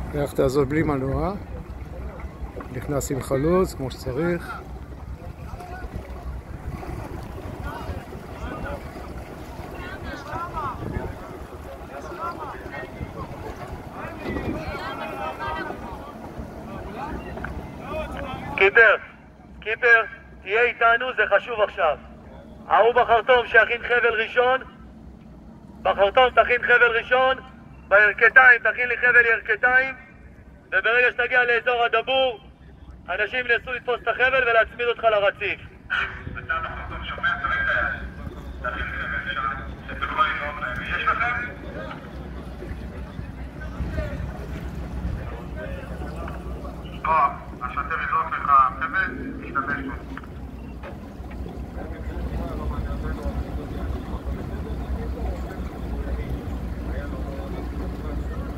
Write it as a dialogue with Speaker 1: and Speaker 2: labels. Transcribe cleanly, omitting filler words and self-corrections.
Speaker 1: היאכטה הזאת בלי מנוע, נכנס עם חלוץ כמו שצריך.
Speaker 2: קיפר, תהיה איתנו, זה חשוב עכשיו. ההוא בחרטום שיכין חבל ראשון, בחרטום תכין חבל ראשון, בירכתיים תכין לי חבל ירכתיים, וברגע שתגיע לאזור הדבור, אנשים נסו לתפוס את החבל ולהצמיד אותך לרציף. אתה בחרטום שומע, תמיד תכין חבל שם, שתוכל לראות להם. יש לכם? השוטר יזרוק לך חבל, תשתמש בו.